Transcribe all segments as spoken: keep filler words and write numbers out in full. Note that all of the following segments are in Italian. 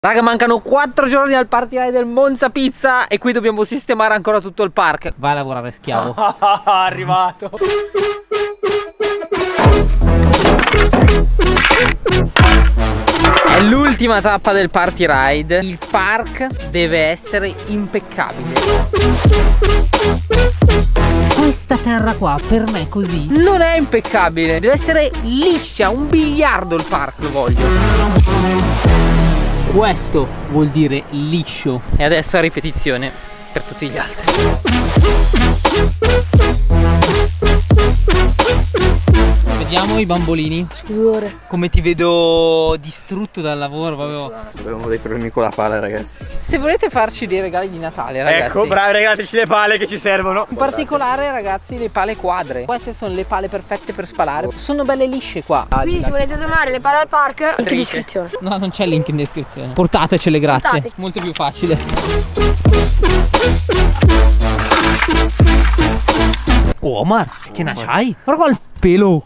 Raga, mancano quattro giorni al party ride del Monza Pizza e qui dobbiamo sistemare ancora tutto il park. Vai a lavorare, schiavo. Arrivato. È l'ultima tappa del party ride. Il park deve essere impeccabile. Questa terra qua per me così non è impeccabile. Deve essere liscia, un biliardo il park, lo voglio. Questo vuol dire liscio. E adesso a ripetizione per tutti gli altri. Vediamo i bambolini. Sudore. Come ti vedo distrutto dal lavoro proprio. Abbiamo dei problemi con la pala, ragazzi. Se volete farci dei regali di Natale, ragazzi, ecco, bravi, regalateci le pale che ci servono. in particolare, ragazzi, le pale quadre. Queste sono le pale perfette per spalare. Sono belle lisce qua. Quindi se volete donare le pale al park, link in descrizione. No, non c'è link in descrizione. Portatecele, grazie. Portate. Molto più facile. Oh, Omar, che ne c'hai? Guarda qua il pelo.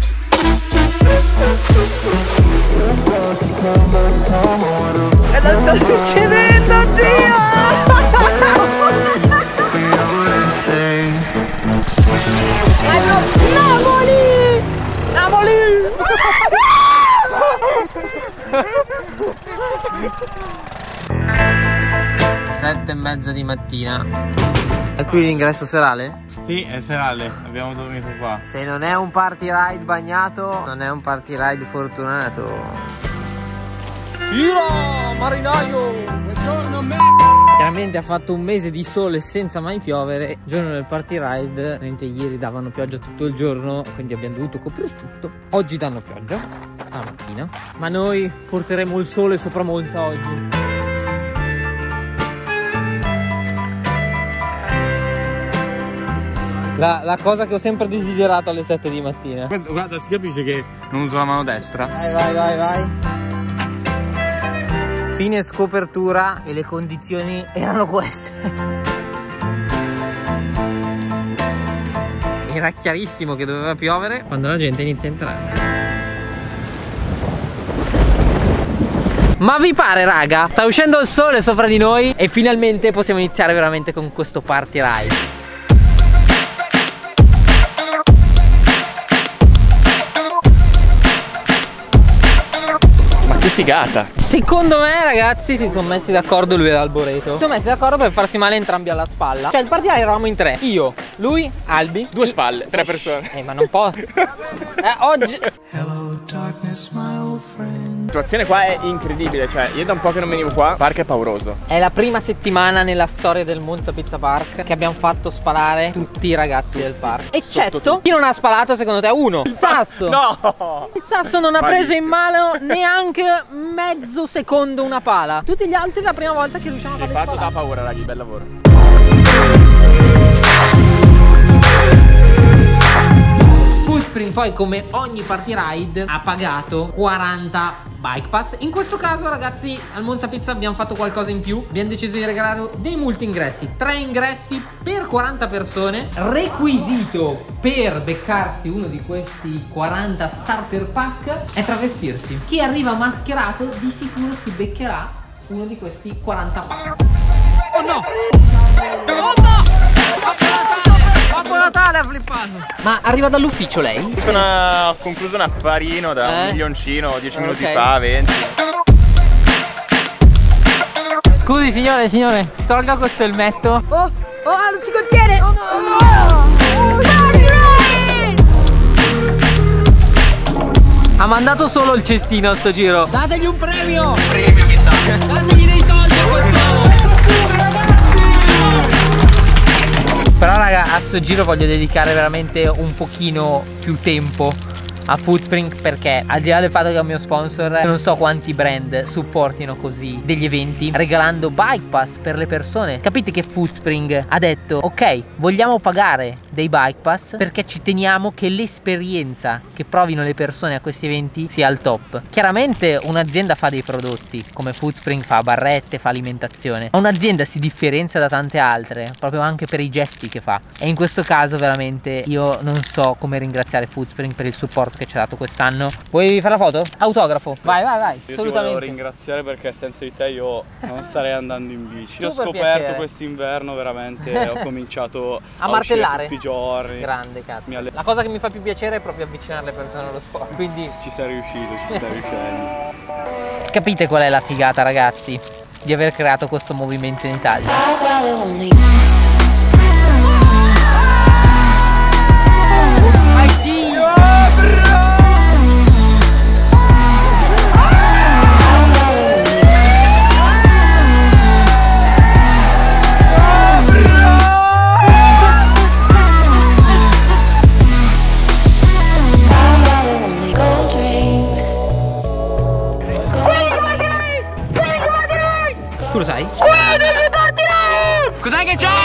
Cosa sta succedendo, Dio? Napoli! Napoli! Sette e mezza di mattina. È qui l'ingresso serale? Sì, è serale, abbiamo dormito qua. Se non è un party ride bagnato, non è un party ride fortunato. Io, marinaio! Buongiorno a me! Chiaramente ha fatto un mese di sole senza mai piovere. Il giorno del party ride, mentre ieri davano pioggia tutto il giorno, quindi abbiamo dovuto coprire tutto. Oggi danno pioggia, la mattina, ma noi porteremo il sole sopra Monza oggi. La, la cosa che ho sempre desiderato alle sette di mattina. Guarda, si capisce che non uso la mano destra. Vai, vai, vai, vai. Fine scopertura e le condizioni erano queste. Era chiarissimo che doveva piovere quando la gente inizia a entrare. Ma vi pare, raga? Sta uscendo il sole sopra di noi e finalmente possiamo iniziare veramente con questo party ride. Che figata! Secondo me, ragazzi, si sono messi d'accordo lui e l'Alboreto. Si sono messi d'accordo per farsi male entrambi alla spalla. Cioè, il party ride eravamo in tre. Io, lui, Albi. Due spalle, tre persone. Eh, ma non può. Eh, oggi. Hello, darkness, my old friend. La situazione qua è incredibile, cioè io da un po' che non venivo qua, il parco è pauroso. È la prima settimana nella storia del Monza Pizza Park che abbiamo fatto spalare tutti i ragazzi del park. Eccetto chi non ha spalato, secondo te? Uno. Il Sasso. No! Il Sasso non ha preso in mano neanche mezzo secondo una pala. Tutti gli altri la prima volta che riusciamo a farli Hai fatto spalare. da paura, ragazzi, bel lavoro. Fullspring poi, come ogni party ride, ha pagato quaranta bike pass. In questo caso, ragazzi, al Monza Pizza abbiamo fatto qualcosa in più. Abbiamo deciso di regalare dei multi ingressi, tre ingressi per quaranta persone. Requisito per beccarsi uno di questi quaranta starter pack è travestirsi. Chi arriva mascherato di sicuro si beccherà uno di questi quaranta pack. Oh no! Oh no! Babbo Natale ha flippato! Ma arriva dall'ufficio lei? Una, ho concluso un affarino da Eh? un milioncino dieci minuti Ok. fa, venti. Scusi signore, signore, si tolga questo elmetto. Oh, oh, non si contiene! Oh no, no! Dai, Ha mandato solo il cestino a sto giro. Dategli un premio! Premio che dà? Dategli dei soldi a quest'uomo! Però raga, a sto giro voglio dedicare veramente un pochino più tempo a Fullspring, perché al di là del fatto che è un mio sponsor, non so quanti brand supportino così degli eventi regalando bike pass per le persone. Capite che Fullspring ha detto ok, vogliamo pagare dei Bike Pass perché ci teniamo che l'esperienza che provino le persone a questi eventi sia al top. Chiaramente un'azienda fa dei prodotti, come Foodspring fa barrette, fa alimentazione, ma un'azienda si differenzia da tante altre proprio anche per i gesti che fa, e in questo caso veramente io non so come ringraziare Foodspring per il supporto che ci ha dato quest'anno. Vuoi fare la foto? Autografo? Vai vai vai. Io assolutamente. ti volevo ringraziare perché senza di te io non starei andando in bici. Tu Ho per scoperto piacere. quest'inverno veramente, ho cominciato a a martellare tutti i giorni. Grande cazzo. Mi alle- La cosa che mi fa più piacere è proprio avvicinare le persone allo sport, quindi Ci sei riuscito, ci stai riuscendo. capite qual è la figata, ragazzi, di aver creato questo movimento in Italia. Tu lo sai? Cos'è che c'è?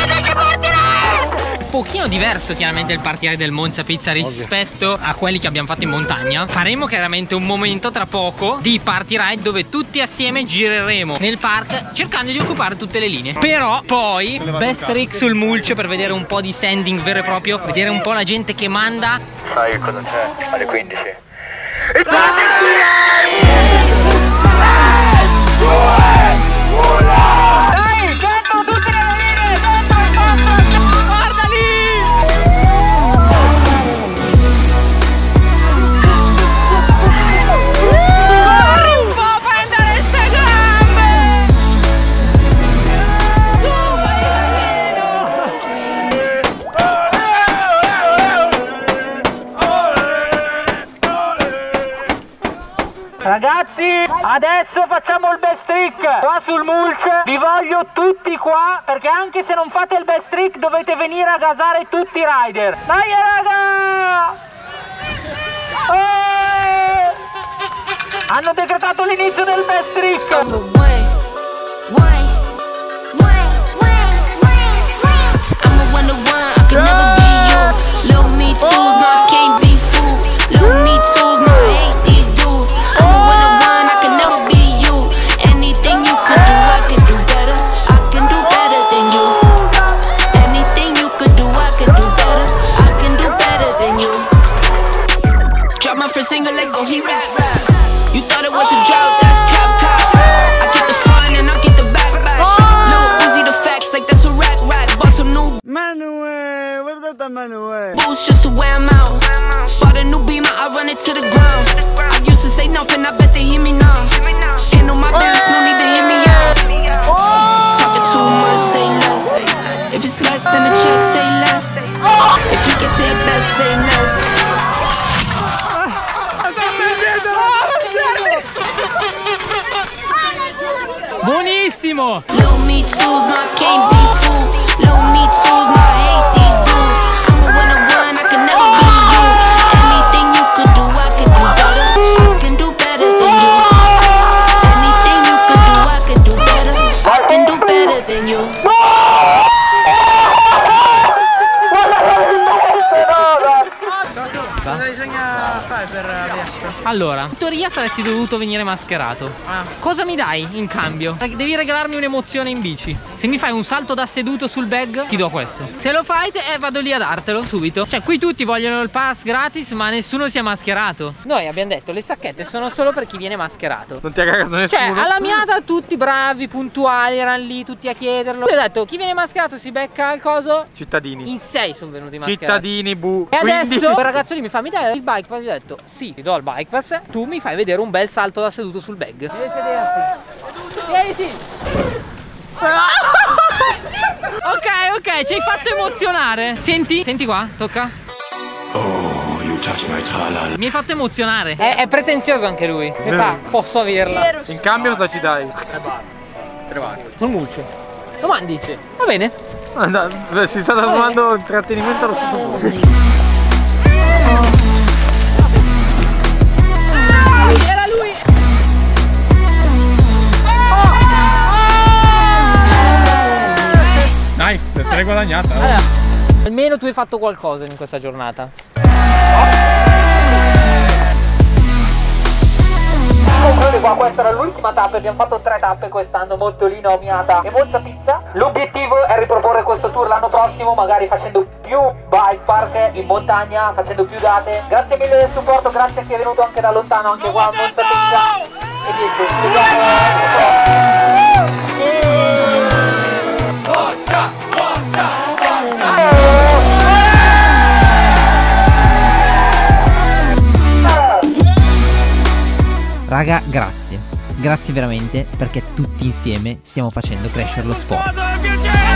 Un pochino diverso chiaramente il partire del Monza Pizza rispetto a quelli che abbiamo fatto in montagna. Faremo chiaramente un momento tra poco di party ride dove tutti assieme gireremo nel park cercando di occupare tutte le linee. Però poi best trick sul mulch per vedere un po' di sanding vero e proprio, vedere un po' la gente che manda. Sai cosa c'è? Alle quindici. Ragazzi, adesso facciamo il best trick qua sul mulch. Vi voglio tutti qua perché anche se non fate il best trick dovete venire a gasare tutti i rider. Dai raga! Eh! Hanno decretato l'inizio del best trick. Single leg go he rap rap. You thought it was a drought, that's cap cap. I get the front and I get the back back. Little Uzi the facts like that's a rack rack. Bought some new Manuel, where's that Manuel? Boots just to wear 'em out. Bought a new Beamer, I run it to the ground. I used to say nothing, I bet they hear me now. Ain't no my business, no need to hear me out. Talking too much, say less. If it's less than a check, say less. If you can say it best, say less. Buonissimo! Little me tools, no I can't be fooled. Little me tools, no I hate these dudes. I'm a winner one, I can never be you. Anything you could do, I could do better. I can do better than you. Anything you could do, I could do better. I can do better than you. Cosa bisogna fare per Vespa? Allora, in teoria saresti dovuto venire mascherato. Ah. Cosa mi dai in cambio? Devi regalarmi un'emozione in bici. Se mi fai un salto da seduto sul bag, ti do questo. Se lo fai, eh, vado lì a dartelo subito. Cioè, qui tutti vogliono il pass gratis, ma nessuno si è mascherato. Noi abbiamo detto, le sacchette sono solo per chi viene mascherato. Non ti ha cagato nessuno? Cioè, alla miata tutti bravi, puntuali, erano lì tutti a chiederlo. Io ho detto, chi viene mascherato si becca il coso. Cittadini. In sei sono venuti mascherati. Cittadini, bu. E Quindi... adesso quel ragazzo lì mi fa, mi dai il bike pass? Io ho detto, sì, ti do il bike pass. Tu mi fai vedere un bel salto da seduto sul bag. Devi sederti. Siediti. Ok, ok, ci hai fatto emozionare. Senti, senti qua, tocca. Oh, you touch my tralala. Mi hai fatto emozionare. È, è pretenzioso anche lui. Che fa? Posso averla. In cambio cosa ci dai? Sul mulce. Domandi. Va bene. Ah, no, beh, si sta trasformando intrattenimento allo stesso punto. Era lui. Nice, se l'hai guadagnata. Allora. Almeno tu hai fatto qualcosa in questa giornata. Comunque qua, questa era l'ultima tappa, abbiamo fatto tre tappe quest'anno, Montolino, Omiata e Monza Pizza. L'obiettivo è riproporre questo tour l'anno prossimo, magari facendo più bike park in montagna, facendo più date. Grazie mille del supporto, grazie a chi è venuto anche da lontano, anche qua a Monza Pizza. E niente, ci vediamo l'anno Raga, grazie, grazie veramente, perché tutti insieme stiamo facendo crescere lo sport.